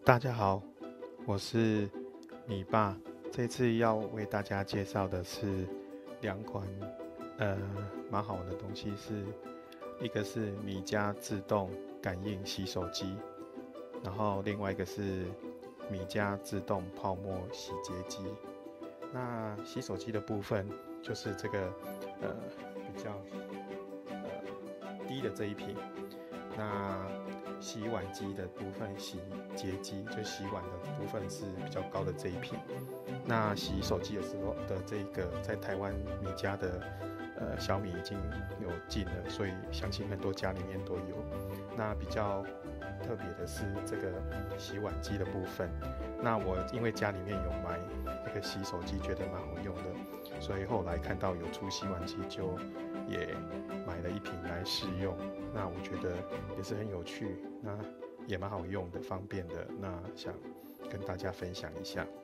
大家好，我是米爸。这次要为大家介绍的是两款呃蛮好玩的东西是，一个是米家自动感应洗手机，然后另外一个是米家自动泡沫洗洁机。那洗手机的部分就是这个比较低的这一瓶。那洗碗机的部分，洗洁机就洗碗的部分是比较高的这一瓶。那洗手机的时候的这个，在台湾米家的小米已经有进了，所以相信很多家里面都有。那比较特别的是这个洗碗机的部分。那我因为家里面有买那个洗手机，觉得蛮好用的，所以后来看到有出洗碗机，就也买了一瓶来试用。那我觉得也是很有趣，那也蛮好用的，方便的。那想跟大家分享一下。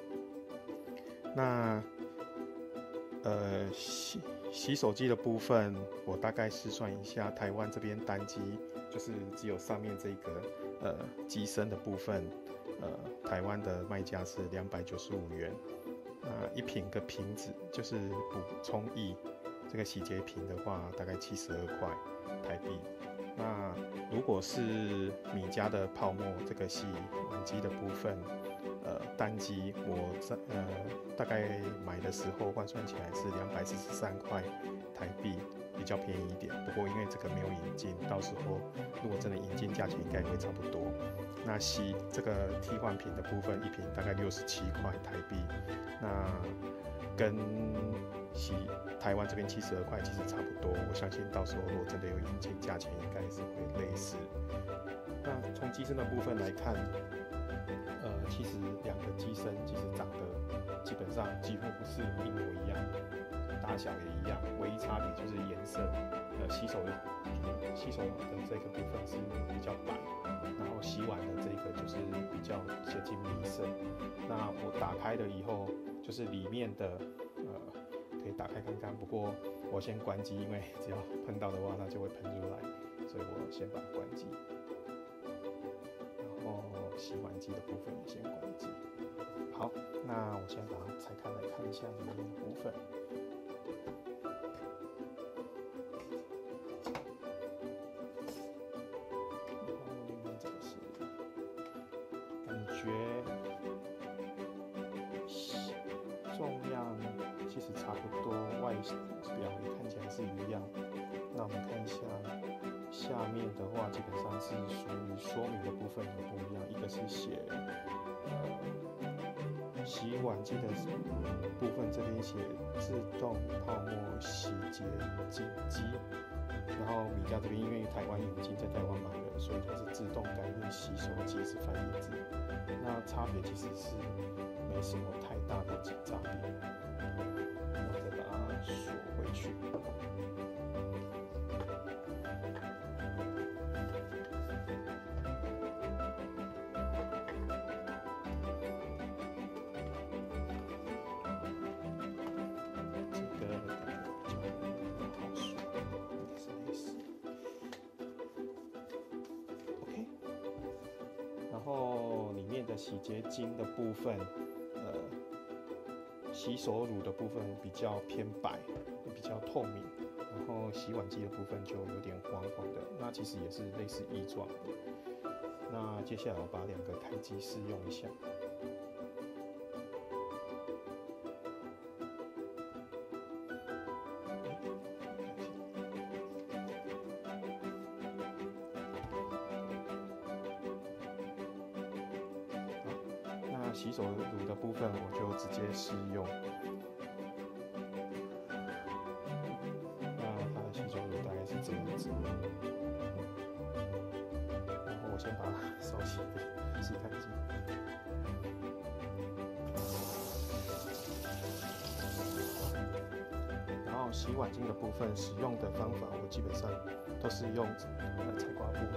那洗手机的部分，我大概试算一下，台湾这边单机就是只有上面这个机身的部分，台湾的卖价是295元。一瓶的瓶子就是补充液，这个洗洁瓶的话大概72块台币。那如果是米家的泡沫这个洗碗机的部分，单机我大概买的时候换算起来是243块台币，比较便宜一点。不过因为这个没有引进，到时候如果真的引进，价钱应该也会差不多。那洗这个替换品的部分，一瓶大概67块台币，那跟洗台湾这边72块其实差不多。我相信到时候如果真的有引进，价钱应该是会类似。那从机身的部分来看，其实两个机身其实长得基本上几乎是一模一样，大小也一样，唯一差别就是颜色。洗手的这个部分是比较白，然后洗碗的这个就是比较接近米色。那我打开了以后，就是里面的可以打开看看，不过我先关机，因为只要喷到的话，它就会喷出来，所以我先把它关机。然后洗碗机的部分也先关机。好，那我先把它拆开来看一下里面的部分。感觉重量其实差不多，外表也看起来是一样。那我们看一下下面的话，基本上是属于说明的部分也不一样，一个是写洗碗机的部分，这边写自动泡沫洗洁机，然后米家这边因为台湾引进，在台湾买的，所以它是自动感应洗手机是翻译字。那差别其实是没什么太大的差别。我再把它锁回去。然后里面的洗洁精的部分，洗手乳的部分比较偏白，比较透明，然后洗碗机的部分就有点黄黄的，那其实也是类似液状的。那接下来我把两个开机试用一下。洗手乳的部分我就直接试用。那它的洗手乳大概是这样子，然后我先把它烧起来，洗干净。然后洗碗巾的部分使用的方法，我基本上都是用菜瓜布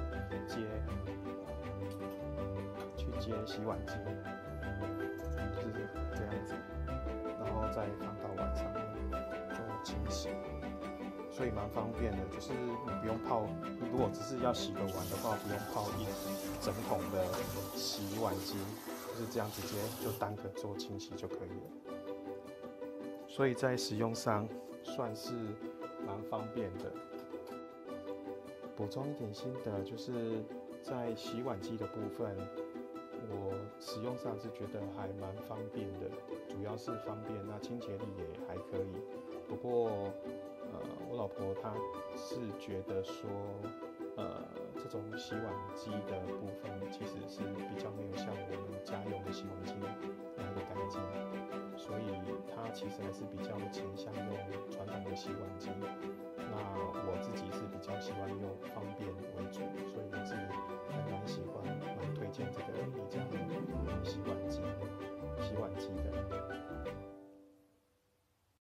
去接洗碗巾，就是这样子，然后再放到碗上面就清洗，所以蛮方便的。就是你不用泡，你如果只是要洗个碗的话，不用泡整桶的洗碗机，就是这样直接就单个做清洗就可以了。所以在使用上算是蛮方便的。补充一点心得，就是在洗碗机的部分，我使用上是觉得还蛮方便的，主要是方便，那清洁力也还可以。不过，我老婆她是觉得说，这种洗碗机的部分其实是比较没有像我们家用的洗碗机那么干净，所以她其实还是比较倾向用传统的洗碗机。那我自己是比较喜欢用方便为主，所以我是还蛮喜欢、蛮推荐这个宜家的洗碗机的。